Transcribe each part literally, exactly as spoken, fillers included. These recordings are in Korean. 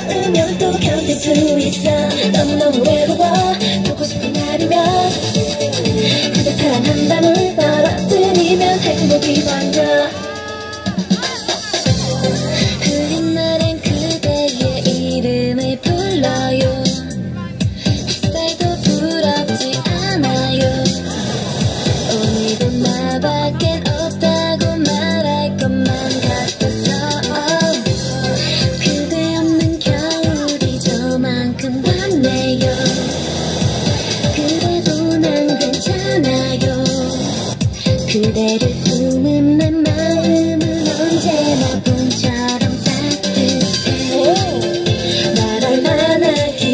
넣으면 또 견딜 수 있어. 너무너무 외로워 보고 싶은 날이면 그대 사랑 한 방울 떨어뜨리면 행복이 번져. 흐린 날엔 그대의 이름을 불러요. 햇살도 부럽지 않아요. 오늘도 나밖엔 없다고 말할 것만 같았어. 그대 없는 겨울이 저만큼 많네요. 그래도 난 괜찮아요. 그대를 품은 내 마음은 언제나 봄처럼 따뜻해. 날 얼마나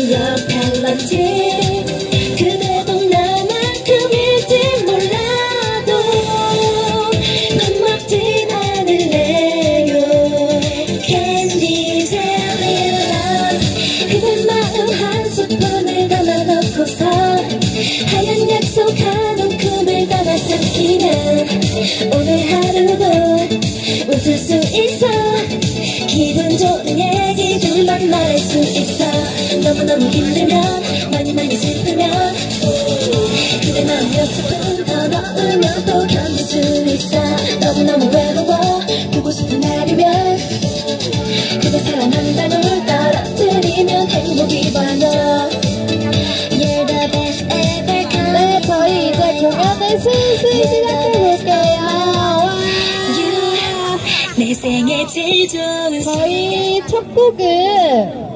기억할런지 그대도 나만큼일지 몰라도 겁먹진 않을래요. Candy Jelly Love 그대 마음 한 스푼을 담아놓고서 하얀 약속한 꿈을 담아 삼키면 오늘 하루도 웃을 수 있어. 기분 좋은 얘기들만 말할 수 있어. 너무너무 힘들면 많이 많이 슬프면 그대 마음 몇 스푼 더 넣으면 또 견딜 수 있어. 너무너무 외로워 보고 싶은 날이면 그대 사랑 한 방울 떨어뜨리면 행복이 번져. You're the best ever come. 네, 저희 이제 공연을 슬슬 시작해볼게요. You 내 생애 제일 좋은 저희 첫 곡은